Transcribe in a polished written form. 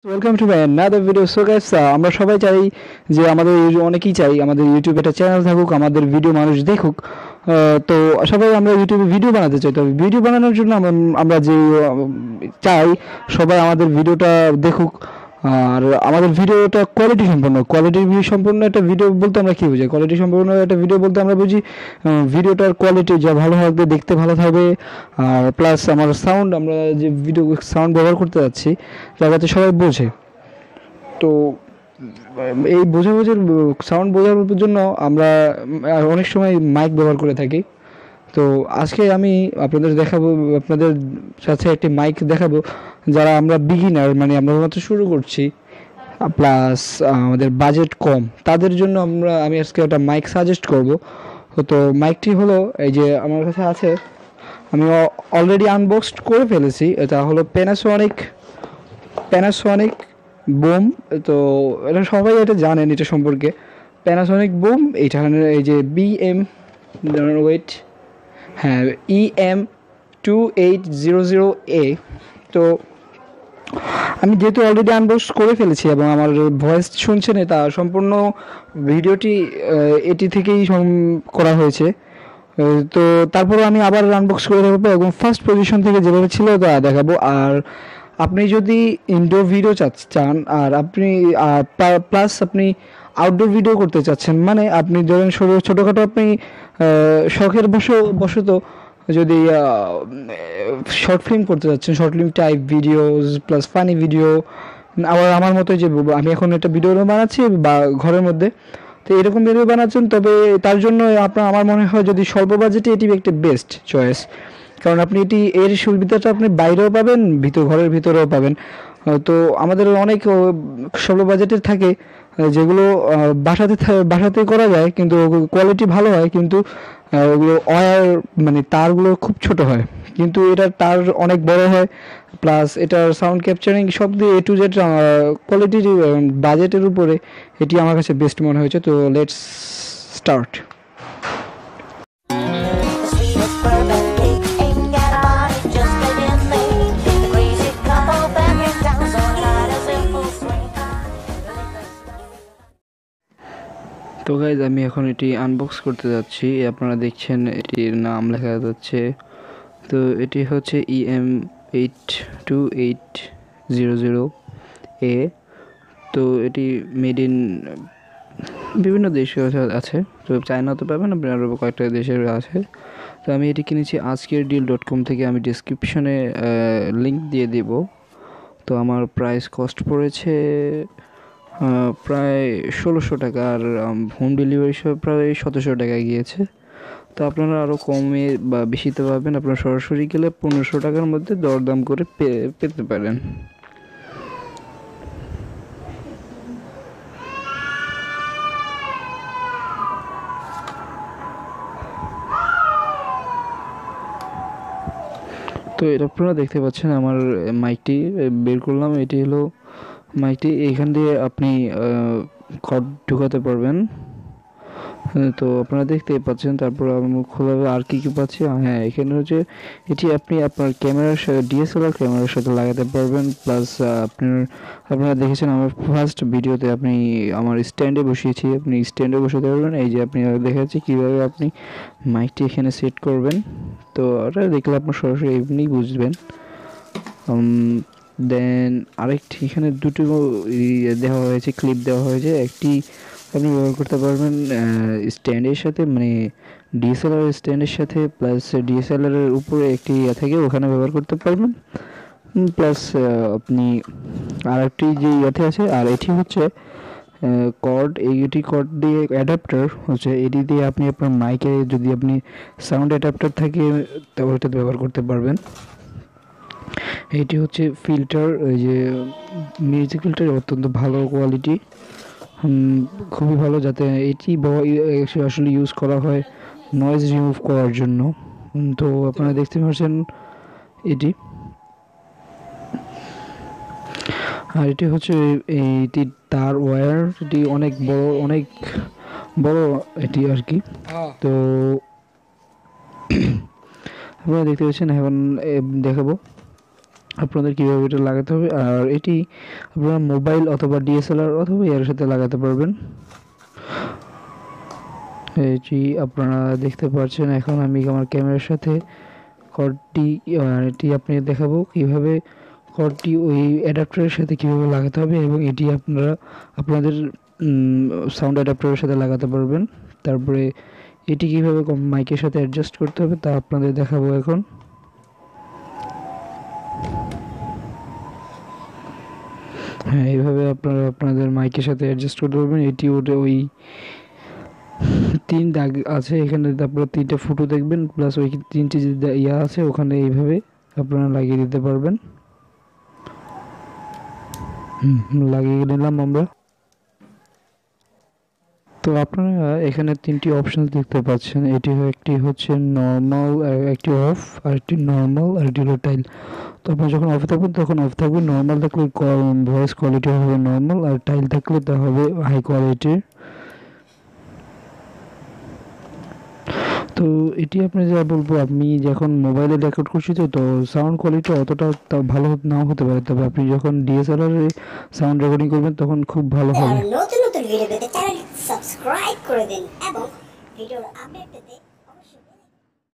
Welcome to my another video. So guys, আমরা সবাই চাই যে অনেকেই চাই আমাদের ইউটিউবে একটা চ্যানেল থাকুক, আমাদের ভিডিও মানুষ দেখুক। তো সবাই আমরা ইউটিউবে ভিডিও বানাতে চাই। তো ভিডিও বানানোর জন্য আমরা যে চাই সবাই আমাদের ভিডিওটা দেখুক, আর আমাদের ভিডিওটা কোয়ালিটি সম্পন্ন একটা ভিডিও বলতে আমরা কী বুঝি? কোয়ালিটি সম্পন্ন একটা ভিডিও বলতে আমরা বুঝি ভিডিওটার কোয়ালিটি যা ভালো হবে, দেখতে ভালো থাকবে, আর প্লাস আমরা যে ভিডিও সাউন্ড ব্যবহার করতে যাচ্ছি যাতে সবাই বোঝে। তো এই বোঝার সাউন্ড বোঝার জন্য আমরা অনেক সময় মাইক ব্যবহার করে থাকি। তো আজকে আমি আপনাদের সাথে একটি মাইক দেখাবো। যারা আমরা বিগিনার, মানে আমরা মাত্র শুরু করছি, প্লাস আমাদের বাজেট কম, তাদের জন্য আমি আজকে একটা মাইক সাজেস্ট করব। তো মাইকটি হলো এই যে আমার কাছে আছে, আমি অলরেডি আনবক্সড করে ফেলেছি। এটা হলো প্যানাসোনিক বুম। তো এটা সবাই জানেন এটা সম্পর্কে, প্যানাসোনিক বুম। এইটা এই যে EM2800A। তো আমি যেহেতু অলরেডি আনবক্স করে ফেলেছি এবং আমার ভয়েস শুনছেন, তা সম্পূর্ণ ভিডিওটি এটি থেকেই করা হয়েছে। তো তারপরে আমি আবার আনবক্স করে দেখাবো এবং ফার্স্ট পজিশন থেকে যেভাবে ছিল তা দেখাবো। আর আপনি যদি ইনডোর ভিডিও চান, আর আপনি প্লাস আপনি আউটডোর ভিডিও করতে চাচ্ছেন, মানে আপনি ধরেন ছোটোখাটো আপনি শখের বশত যদি শর্ট ফিল্ম করতে যাচ্ছেন, short film type videos plus funny video, আবার আমার মতো যে আমি এখন একটা ভিডিও বানাচ্ছি বা ঘরের মধ্যে, তো এরকম ভিডিও বানাচ্ছেন, তবে তার জন্য আমার মনে হয় যদি স্বল্প বাজেটে এটি একটি বেস্ট চয়েস। কারণ আপনি এর সুবিধাটা আপনি বাইরেও পাবেন, ঘরের ভিতরেও পাবেন। তো আমাদের অনেক স্বল্প বাজেটের থাকে যেগুলো বাসাতে করা যায়, কিন্তু কোয়ালিটি ভালো হয়, কিন্তু ওগুলো মানে তারগুলো খুব ছোট হয়, কিন্তু এটার তার অনেক বড় হয়, প্লাস এটার সাউন্ড ক্যাপচারিং সব দিয়ে A to Z কোয়ালিটির বাজেটের উপরে এটি আমার কাছে বেস্ট মনে হয়েছে। তো লেটস স্টার্ট। তো গাইজ, আমি এখন এটি আনবক্স করতে যাচ্ছি। আপনারা দেখছেন এটির নাম লেখা যাচ্ছে। তো এটি হচ্ছে EM2800A। তো এটি মেড ইন বিভিন্ন দেশে আছে, তো চায়নাতে পাবেন, আপনি আরও কয়েকটা দেশের আছে। তো আমি এটি কিনেছি azkerdeal.com থেকে, আমি ডিসক্রিপশনে লিঙ্ক দিয়ে দেব। তো আমার প্রাইস কস্ট পড়েছে প্রায় 1600 টাকা, আর হোম ডেলিভারি সহ প্রায় 1700 টাকা গিয়েছে। তো আপনারা আরও কমে বা বেশিতে পাবেন, আপনারা সরাসরি গেলে 1500 টাকার মধ্যে দরদাম করে পেতে পারেন। তো এটা আপনারা দেখতে পাচ্ছেন, আমার মাইকটি বের করলাম। এটি হলো মাইকটি, এইখান দিয়ে আপনি কর্ড ঢুকাতে পারবেন। তো আপনারা দেখতেই পাচ্ছেন। তারপর আমি খোলাবে আর কি পাচ্ছি, হ্যাঁ এখানে হচ্ছে এটি আপনি আপনার ক্যামেরার সাথে DSLR ক্যামেরার সাথে লাগাতে পারবেন। প্লাস আপনারা দেখেছেন আমার ফার্স্ট ভিডিওতে আপনি আমার স্ট্যান্ডে বসিয়েছি, আপনি স্ট্যান্ডে বসাতে পারবেন। এই যে আপনি দেখাচ্ছি কীভাবে আপনি মাইকটি এখানে সেট করবেন। তো ওটা দেখলে আপনার সরাসরি এমনি বুঝবেন। দেন আরেকটি এখানে দুটো দেওয়া হয়েছে, ক্লিপ দেওয়া হয়েছে। একটি আপনি ব্যবহার করতে পারবেন স্ট্যান্ডের সাথে, মানে DSLR স্ট্যান্ডের সাথে, প্লাস DSLR এর উপরে একটি থাকে, ওখানে ব্যবহার করতে পারবেন। প্লাস আপনি আর একটি যে আছে, আর এটি হচ্ছে কর্ড দিয়ে অ্যাডাপ্টার হচ্ছে, এটি দিয়ে আপনি আপনার মাইকে যদি আপনি সাউন্ড অ্যাডাপ্টার থাকে তবে ওইটা ব্যবহার করতে পারবেন। এটি হচ্ছে ফিল্টার, ওই যে মিউজিক ফিল্টার, অত্যন্ত ভালো কোয়ালিটি, খুবই ভালো, যাতে এটি আসলে ইউজ করা হয় নয়েজ রিমুভ করার জন্য। তো আপনারা দেখতে পাচ্ছেন এটি। আর এটি হচ্ছে এইটি তার ওয়্যার, এটি অনেক বড় এটি আর কি। তো আপনারা দেখতে পাচ্ছেন, এখন দেখাবো। আপনাদের কীভাবে এটা লাগাতে হবে। আর এটি আপনারা মোবাইল অথবা ডিএসএলআর অথবা এর সাথে লাগাতে পারবেন। এটি আপনারা দেখতে পাচ্ছেন। এখন আমি আমার ক্যামেরার সাথে কর্ডটি এটি আপনি দেখাবো কীভাবে কর্ডটি ওই অ্যাডাপ্টারের সাথে কীভাবে লাগাতে হবে, এবং এটি আপনারা আপনাদের সাউন্ড অ্যাডাপ্টারের সাথে লাগাতে পারবেন। তারপরে এটি কীভাবে মাইকের সাথে অ্যাডজাস্ট করতে হবে তা আপনাদের দেখাবো এখন। হ্যাঁ, এইভাবে আপনারা আপনাদের মাইকের সাথে অ্যাডজাস্ট করতে পারবেন। এটি ওই 3 দাগ আছে এখানে, তারপরে 3টা ফুটো দেখবেন, প্লাস ওই 3টি যে ইয়া আছে ওখানে এইভাবে আপনারা লাগিয়ে দিতে পারবেন। লাগিয়ে নিলাম আমরা। তো আপনারা এখানে 3টি অপশন দেখতে পাচ্ছেন। এটি একটি হচ্ছে নর্মাল, একটি অফ, আর একটি নর্মাল, আর একটি হলো টাইল। তো আপনি যখন অফ থাকবেন তখন অফ থাকবে, নর্মাল থাকলে ভয়েস কোয়ালিটি হবে নর্মাল, আর টাইল থাকলে তা হবে হাই কোয়ালিটির। তো এটি আপনি যা বলবো, আমি যখন মোবাইলে রেকর্ড করছি তো সাউন্ড কোয়ালিটি অতটা ভালো নাও হতে পারে, তবে আপনি যখন ডিএসএলআর এ সাউন্ড রেকর্ডিং করবেন তখন খুব ভালো হবে। নতুন নতুন ভিডিও পেতে চ্যানেল সাবস্ক্রাইব করে দিন এবং ভিডিওর আপডেট পেতে